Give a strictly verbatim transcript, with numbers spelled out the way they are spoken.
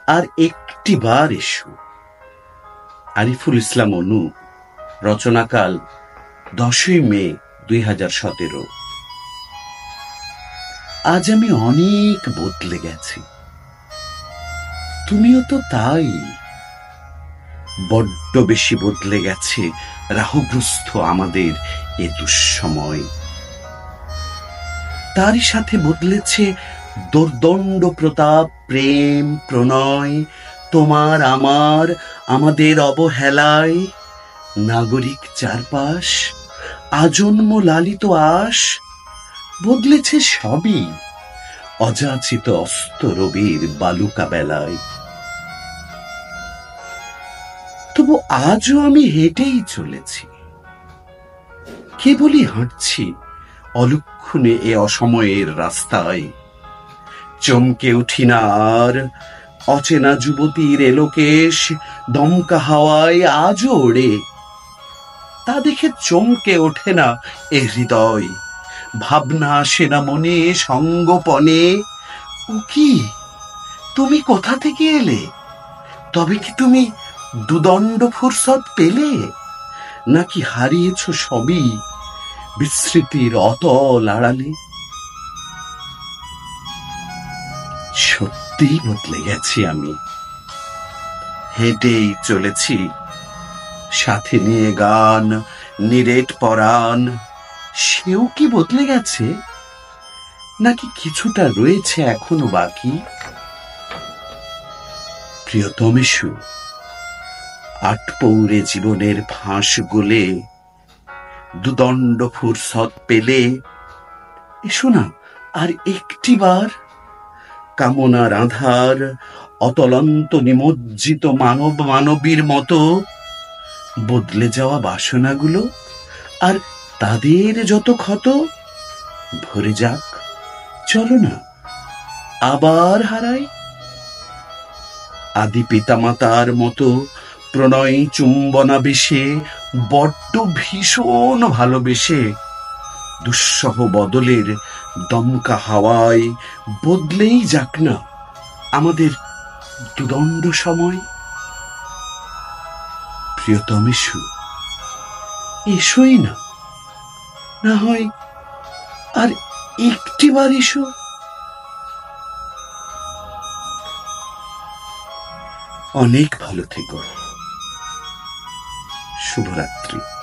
আর একটি বার এসো। আরিফুল ইসলাম অনু, রচনাকাল দশই মে দুই হাজার সতেরো। আজ আমি অনেক বদলে গেছি, তুমিও তো তাই। বড্ড বেশি বদলে গেছে রাহুগ্রস্ত আমাদের এ দুঃসময়। তারই সাথে বদলেছে দোর্দণ্ড প্রতাপ, প্রেম, প্রণয়, তোমার আমার আমাদের অবহেলায়। নাগরিক চারপাশ, আজন্ম লালিত আশ, বদলেছে সবই অযাচিত অস্ত রবির বালুকা বেলায়। তবু আজও আমি হেঁটেই চলেছি, কেবলই হাঁটছি অলক্ষণে এ অসময়ের রাস্তায়। চমকে উঠি না আর অচেনা যুবতীর এলোকেশ দমকা হাওয়ায় আজও ওড়ে, তা দেখে চমকে ওঠে না এ হৃদয়। ভাবনা আসে না মনে সঙ্গোপনে, ও কি তুমি কোথা থেকে এলে? তবে কি তুমি দুদণ্ড ফুরসত পেলে, নাকি হারিয়েছ সবই বিস্মৃতির অতল আড়ালে? সত্যিই বদলে গেছি আমি, হেঁটেই চলেছি সাথে নিয়ে গান, নিরেট পরাণ। সেও কি বদলে গেছে, নাকি কিছুটা রয়েছে এখনো বাকি? প্রিয়তমেষু, আট পৌরে জীবনের ফাঁস গলে দুদণ্ড ফুরসত পেলে এসো না আর একটি বার। কামনার আধার অতলান্ত নিমজ্জিত মানব মানবীর মতো বদলে যাওয়া বাসনাগুলো আর তাদের যত ক্ষত ভরে যাক। চলো না আবার হারাই। আদি পিতামাতার মতো প্রণয় চুম্বনাবেশে, বড্ড ভীষণ ভালোবেসে, দুঃসহ বদলের দমকা হাওয়ায় বদলেই যাক না আমাদের দুদণ্ড সময়। প্রিয়তমেষু, এসোই না, না হয় আর একটি বার এসো। অনেক ভালো থেকো। শুভরাত্রি।